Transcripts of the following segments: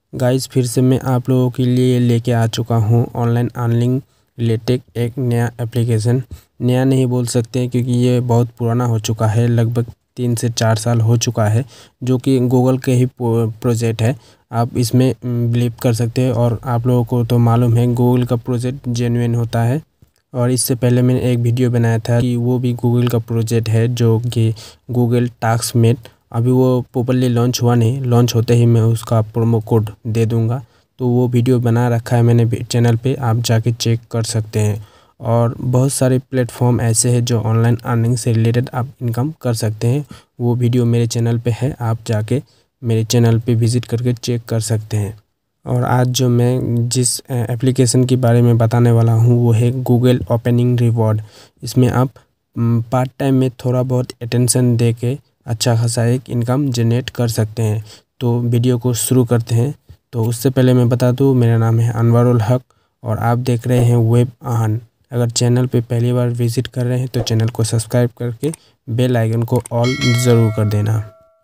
Guys फिर से मैं आप लोगों के लिए लेके आ चुका हूँ ऑनलाइन अर्निंग रिलेटेड एक नया एप्लीकेशन। नया नहीं बोल सकते क्योंकि ये बहुत पुराना हो चुका है, लगभग 3 से 4 साल हो चुका है, जो कि गूगल के ही प्रोजेक्ट है। आप इसमें बिलीव कर सकते हैं और आप लोगों को तो मालूम है गूगल का प्रोजेक्ट जेन्युइन होता है। और इससे पहले मैंने एक वीडियो बनाया था कि वो भी गूगल का प्रोजेक्ट है, जो कि गूगल टास्कमेट। अभी वो प्रॉपर्ली लॉन्च हुआ नहीं, लॉन्च होते ही मैं उसका प्रोमो कोड दे दूंगा। तो वो वीडियो बना रखा है मैंने चैनल पे, आप जाके चेक कर सकते हैं। और बहुत सारे प्लेटफॉर्म ऐसे हैं जो ऑनलाइन अर्निंग से रिलेटेड आप इनकम कर सकते हैं। वो वीडियो मेरे चैनल पे है, आप जाके मेरे चैनल पे विज़िट करके चेक कर सकते हैं। और आज जो मैं जिस एप्लीकेशन के बारे में बताने वाला हूँ वो है गूगल ओपनिंग रिवॉर्ड। इसमें आप पार्ट टाइम में थोड़ा बहुत अटेंशन दे के अच्छा खासा एक इनकम जनरेट कर सकते हैं। तो वीडियो को शुरू करते हैं। तो उससे पहले मैं बता दूं, मेरा नाम है अनवरुल हक और आप देख रहे हैं वेब अर्न। अगर चैनल पे पहली बार विज़िट कर रहे हैं तो चैनल को सब्सक्राइब करके बेल आइकन को ऑल ज़रूर कर देना।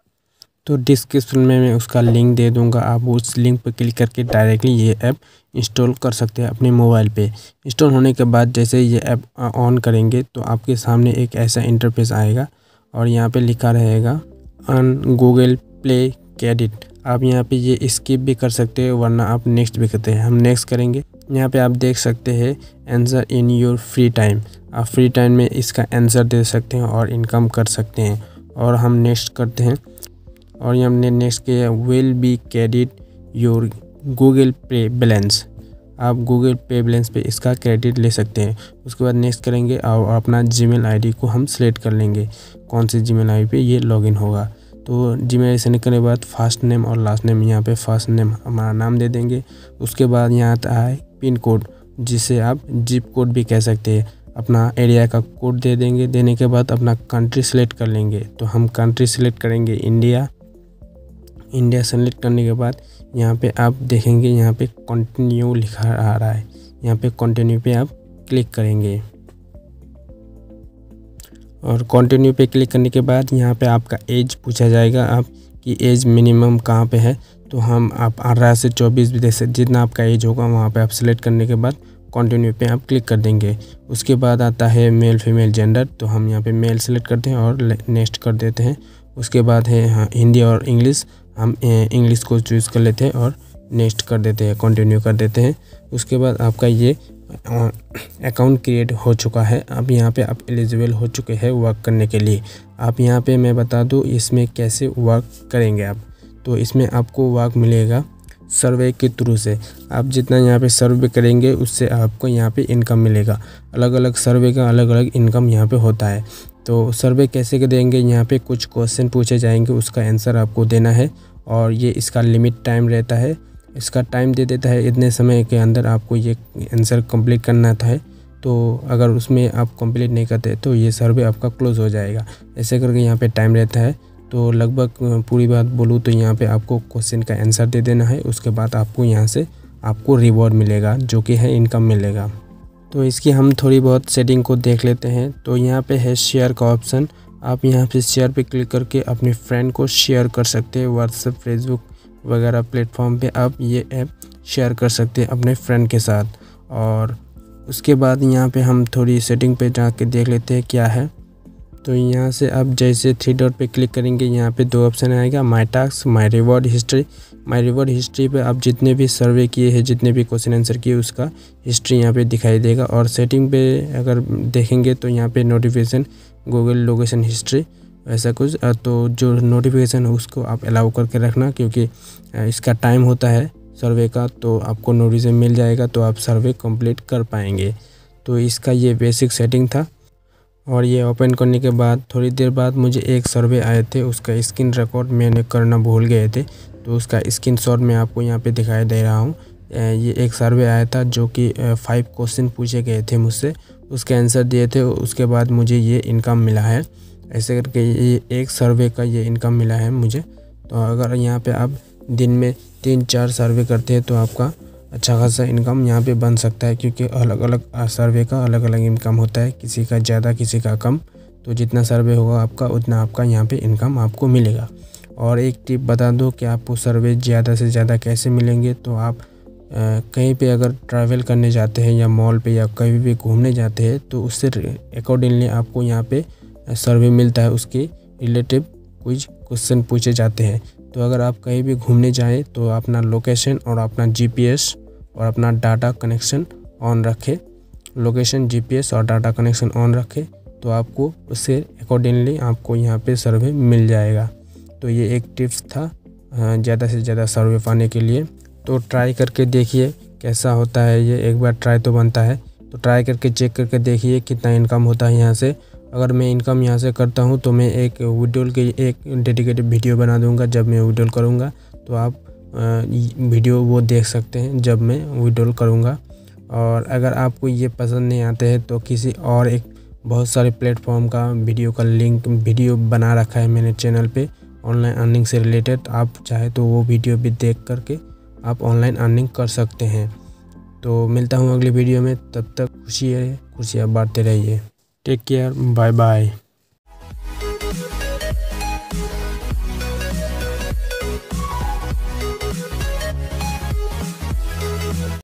तो डिस्क्रिप्शन में मैं उसका लिंक दे दूंगा, आप उस लिंक पर क्लिक करके डायरेक्टली ये ऐप इंस्टॉल कर सकते हैं अपने मोबाइल पे। इंस्टॉल होने के बाद जैसे ये ऐप ऑन करेंगे तो आपके सामने एक ऐसा इंटरफेस आएगा और यहाँ पे लिखा रहेगा अन गूगल प्ले क्रेडिट। आप यहाँ पे ये स्किप भी कर सकते हैं, वरना आप नेक्स्ट भी करते हैं। हम नेक्स्ट करेंगे। यहाँ पे आप देख सकते हैं answer in your free time. आप फ्री टाइम में इसका आंसर दे सकते हैं और इनकम कर सकते हैं। और हम नेक्स्ट करते हैं और ये हमने नेक्स्ट किया will be credit your Google Pay balance. आप गूगल पे बैलेंस पे इसका क्रेडिट ले सकते हैं। उसके बाद नेक्स्ट करेंगे और अपना जीमेल आईडी को हम सिलेक्ट कर लेंगे, कौन सी जीमेल आईडी पे ये लॉगिन होगा। तो जीमेल सेलेक्ट करने के बाद फर्स्ट नेम और लास्ट नेम, यहाँ पे फर्स्ट नेम हमारा नाम दे देंगे। उसके बाद यहाँ आता है पिन कोड, जिसे आप जिप कोड भी कह सकते हैं। अपना एरिया का कोड दे देंगे। देने के बाद अपना कंट्री सेलेक्ट कर लेंगे। तो हम कंट्री सेलेक्ट करेंगे इंडिया। इंडिया सेलेक्ट करने के बाद यहाँ पे आप देखेंगे यहाँ पे कंटिन्यू लिखा आ रहा है। यहाँ पे कंटिन्यू पे आप क्लिक करेंगे और कंटिन्यू पे क्लिक करने के बाद यहाँ पे आपका एज पूछा जाएगा, आप की एज मिनिमम कहाँ पे है। तो हम आप 18 से 24 भी जैसे जितना आपका एज होगा वहाँ पे आप सेलेक्ट करने के बाद कंटिन्यू पे आप क्लिक कर देंगे। उसके बाद आता है मेल फीमेल जेंडर। तो हम यहाँ पे मेल सेलेक्ट करते हैं और नेक्स्ट कर देते हैं। उसके बाद है हिंदी और इंग्लिश, हम इंग्लिश को चूज़ कर लेते हैं और नेक्स्ट कर देते हैं, कंटिन्यू कर देते हैं। उसके बाद आपका ये अकाउंट क्रिएट हो चुका है। अब यहाँ पे आप एलिजिबल हो चुके हैं वर्क करने के लिए। आप यहाँ पे मैं बता दूँ इसमें कैसे वर्क करेंगे आप। तो इसमें आपको वर्क मिलेगा सर्वे के थ्रू से। आप जितना यहाँ पे सर्वे करेंगे उससे आपको यहाँ पे इनकम मिलेगा। अलग अलग सर्वे का अलग अलग इनकम यहाँ पे होता है। तो सर्वे कैसे देंगे, यहाँ पे कुछ क्वेश्चन पूछे जाएंगे, उसका आंसर आपको देना है। और ये इसका लिमिट टाइम रहता है, इसका टाइम दे देता है इतने समय के अंदर आपको ये आंसर कंप्लीट करना है। तो अगर उसमें आप कंप्लीट नहीं करते तो ये सर्वे आपका क्लोज़ हो जाएगा। ऐसे करके यहाँ पे टाइम रहता है। तो लगभग पूरी बात बोलूँ तो यहाँ पे आपको क्वेश्चन का आंसर दे देना है। उसके बाद आपको यहाँ से आपको रिवॉर्ड मिलेगा, जो कि है इनकम मिलेगा। तो इसकी हम थोड़ी बहुत सेटिंग को देख लेते हैं। तो यहाँ पे है शेयर का ऑप्शन। आप यहाँ पे शेयर पे क्लिक करके अपने फ्रेंड को शेयर कर सकते हैं। व्हाट्सएप, फेसबुक वगैरह प्लेटफॉर्म पे आप ये ऐप शेयर कर सकते हैं अपने फ्रेंड के साथ। और उसके बाद यहाँ पे हम थोड़ी सेटिंग पे जाके देख लेते हैं क्या है। तो यहाँ से आप जैसे 3 डॉट पे क्लिक करेंगे, यहाँ पे 2 ऑप्शन आएगा, my task, my reward history. My reward history पे आप जितने भी सर्वे किए हैं, जितने भी क्वेश्चन आंसर किए, उसका हिस्ट्री यहाँ पे दिखाई देगा। और सेटिंग पे अगर देखेंगे तो यहाँ पे नोटिफिकेशन, गूगल लोकेशन हिस्ट्री, ऐसा कुछ। तो जो नोटिफिकेशन है उसको आप अलाउ करके रखना, क्योंकि इसका टाइम होता है सर्वे का, तो आपको नोटिफिकेशन मिल जाएगा तो आप सर्वे कंप्लीट कर पाएंगे। तो इसका ये बेसिक सेटिंग था। और ये ओपन करने के बाद थोड़ी देर बाद मुझे एक सर्वे आए थे, उसका स्क्रीन रिकॉर्ड मैंने करना भूल गए थे, तो उसका स्क्रीनशॉट मैं आपको यहाँ पे दिखाई दे रहा हूँ। ये एक सर्वे आया था जो कि 5 क्वेश्चन पूछे गए थे मुझसे, उसके आंसर दिए थे। उसके बाद मुझे ये इनकम मिला है। ऐसे करके ये एक सर्वे का ये इनकम मिला है मुझे। तो अगर यहाँ पे आप दिन में 3-4 सर्वे करते हैं तो आपका अच्छा खासा इनकम यहाँ पे बन सकता है, क्योंकि अलग अलग सर्वे का अलग अलग इनकम होता है, किसी का ज़्यादा किसी का कम। तो जितना सर्वे होगा आपका उतना आपका यहाँ पे इनकम आपको मिलेगा। और एक टिप बता दूं कि आपको सर्वे ज़्यादा से ज़्यादा कैसे मिलेंगे। तो आप कहीं पे अगर ट्रैवल करने जाते हैं या मॉल पे या कहीं भी घूमने जाते हैं तो उससे अकॉर्डिंगली आपको यहाँ पे सर्वे मिलता है, उसके रिलेटिव कुछ क्वेश्चन पूछे जाते हैं। तो अगर आप कहीं भी घूमने जाएं तो अपना लोकेशन और अपना जीपीएस और अपना डाटा कनेक्शन ऑन रखें, लोकेशन जीपीएस और डाटा कनेक्शन ऑन रखें, तो आपको उससे अकॉर्डिंगली आपको यहाँ पे सर्वे मिल जाएगा। तो ये एक टिप्स था ज़्यादा से ज़्यादा सर्वे पाने के लिए। तो ट्राई करके देखिए कैसा होता है ये, एक बार ट्राई तो बनता है। तो ट्राई करके चेक करके देखिए कितना इनकम होता है यहाँ से। अगर मैं इनकम यहाँ से करता हूँ तो मैं एक विड्रॉल के एक डेडिकेटेड वीडियो बना दूँगा। जब मैं विड्रॉल करूँगा तो आप वीडियो वो देख सकते हैं जब मैं विड्रॉल करूँगा। और अगर आपको ये पसंद नहीं आते हैं तो किसी और एक बहुत सारे प्लेटफॉर्म का वीडियो बना रखा है मैंने चैनल पे ऑनलाइन अर्निंग से रिलेटेड। आप चाहे तो वो वीडियो भी देख करके आप ऑनलाइन अर्निंग कर सकते हैं। तो मिलता हूँ अगली वीडियो में, तब तक खुशियाँ बांटते रहिए। Take care, bye bye.